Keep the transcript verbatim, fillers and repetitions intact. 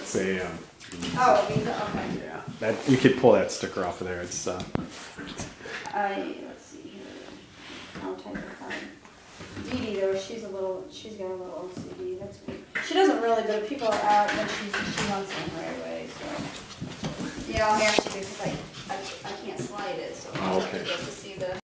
it's a, um, Oh, Visa, okay. yeah, that, you could pull that sticker off of there, it's, uh, I, let's see here. I'll type it out. Dee Dee though, she's a little, she's got a little O C D, that's good. She doesn't really, but if people are out, then she, she wants them right away, so. Yeah, I'll have to because I, I, I can't slide it, so I'll have to Okay. get to see the.